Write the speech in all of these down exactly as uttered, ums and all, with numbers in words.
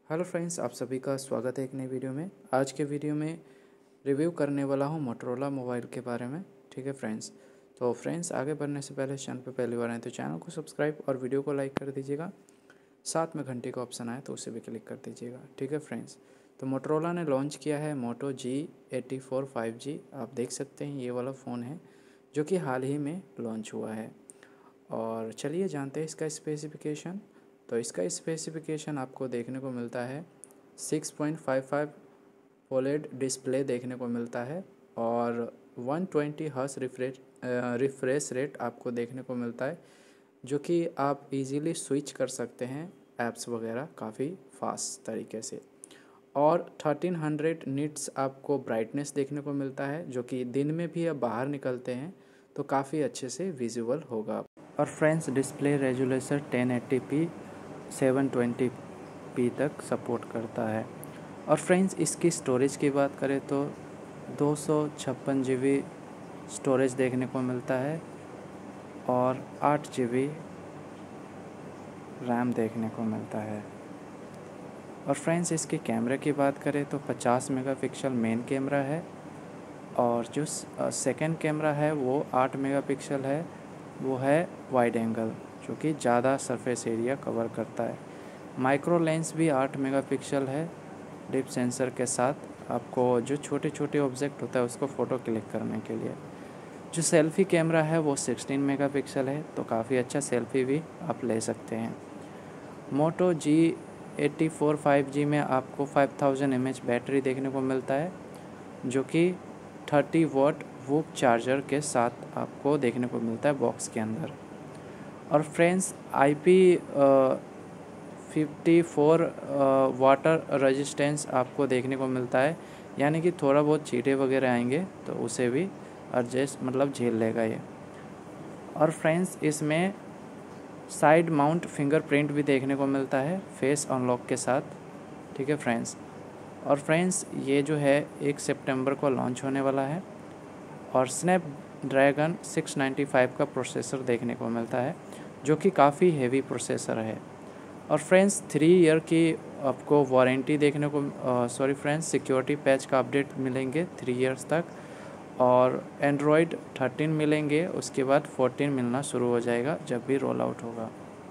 Hello friends, आप सभी का स्वागत है एक नई वीडियो में। आज के वीडियो में रिव्यू करने वाला हूं मोटरोला मोबाइल के बारे में। ठीक है फ्रेंड्स, तो फ्रेंड्स आगे बढ़ने से पहले चैनल पे पहली बार आए तो चैनल को सब्सक्राइब और वीडियो को लाइक कर दीजिएगा। साथ में घंटी का ऑप्शन आए तो उसे भी क्लिक कर दीजिएगा। ठीक है फ्रेंड्स, तो मोटरोला ने लॉन्च किया है Moto G eighty four five G. आप देख सकते हैं ये वाला फ़ोन है जो कि हाल ही में लॉन्च हुआ है। और चलिए जानते हैं इसका स्पेसिफिकेशन। तो इसका स्पेसिफिकेशन आपको देखने को मिलता है six point five five OLED display देखने को मिलता है और one twenty hertz refresh refresh rate आपको देखने को मिलता है, जो कि आप इजीली स्विच कर सकते हैं ऐप्स वगैरह काफ़ी फास्ट तरीके से। और थर्टीन हंड्रेड निट्स आपको ब्राइटनेस देखने को मिलता है, जो कि दिन में भी अब बाहर निकलते हैं तो काफ़ी अच्छे से विजुअल होगा। और friends display resolution ten eighty P seven twenty P तक सपोर्ट करता है। और फ्रेंड्स इसकी स्टोरेज की बात करें तो दो सौ छप्पन जी बी स्टोरेज देखने को मिलता है और आठ जी बी रैम देखने को मिलता है। और फ्रेंड्स इसके कैमरे की बात करें तो पचास मेगापिक्सल मेन कैमरा है और जो सेकंड कैमरा है वो आठ मेगापिक्सल है, वो है वाइड एंगल, जो कि ज़्यादा सरफेस एरिया कवर करता है। माइक्रो लेंस भी आठ मेगापिक्सल है डिप सेंसर के साथ, आपको जो छोटे छोटे ऑब्जेक्ट होता है उसको फ़ोटो क्लिक करने के लिए। जो सेल्फ़ी कैमरा है वो सिक्सटीन मेगापिक्सल है, तो काफ़ी अच्छा सेल्फ़ी भी आप ले सकते हैं। Moto G eighty four five G में आपको five thousand M H battery देखने को मिलता है, जो कि थर्टी वॉट वूप चार्जर के साथ आपको देखने को मिलता है बॉक्स के अंदर। और friends I P fifty four water resistance आपको देखने को मिलता है, यानी कि थोड़ा बहुत छींटे वगैरह आएंगे तो उसे भी एडजस्ट मतलब झेल लेगा ये। और फ्रेंड्स इसमें साइड माउंट फिंगरप्रिंट भी देखने को मिलता है फेस अनलॉक के साथ। ठीक है फ्रेंड्स, और फ्रेंड्स ये जो है एक सितंबर को लॉन्च होने वाला है और स्नैपड्रैगन सिक्स नाइन्टी फाइव का प्रोसेसर देखने को मिलता है, जो कि काफ़ी हेवी प्रोसेसर है। और फ्रेंड्स थ्री ईयर की आपको वारंटी देखने को सॉरी फ्रेंड्स सिक्योरिटी पैच का अपडेट मिलेंगे थ्री इयर्स तक, और एंड्रॉयड थर्टीन मिलेंगे, उसके बाद फोर्टीन मिलना शुरू हो जाएगा जब भी रोल आउट होगा।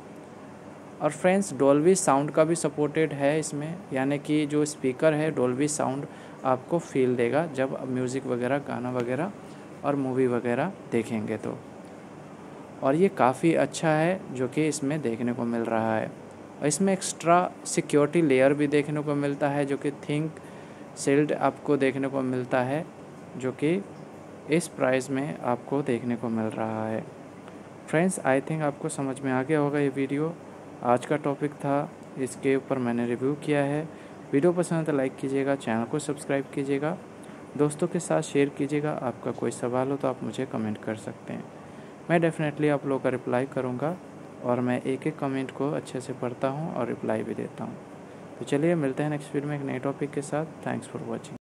और फ्रेंड्स डोल्बी साउंड का भी सपोर्टेड है इसमें, यानी कि जो स्पीकर है डोल्बी साउंड आपको फील देगा जब म्यूज़िक वगैरह गाना वगैरह और मूवी वगैरह देखेंगे तो। और ये काफ़ी अच्छा है जो कि इसमें देखने को मिल रहा है। और इसमें एक्स्ट्रा सिक्योरिटी लेयर भी देखने को मिलता है, जो कि थिंक शील्ड आपको देखने को मिलता है, जो कि इस प्राइस में आपको देखने को मिल रहा है। फ्रेंड्स आई थिंक आपको समझ में आ गया होगा ये वीडियो। आज का टॉपिक था, इसके ऊपर मैंने रिव्यू किया है। वीडियो पसंद है तो लाइक कीजिएगा, चैनल को सब्सक्राइब कीजिएगा, दोस्तों के साथ शेयर कीजिएगा। आपका कोई सवाल हो तो आप मुझे कमेंट कर सकते हैं, मैं डेफिनेटली आप लोगों का रिप्लाई करूँगा और मैं एक एक कमेंट को अच्छे से पढ़ता हूँ और रिप्लाई भी देता हूँ। तो चलिए मिलते हैं नेक्स्ट वीडियो में एक नए टॉपिक के साथ। Thanks for watching.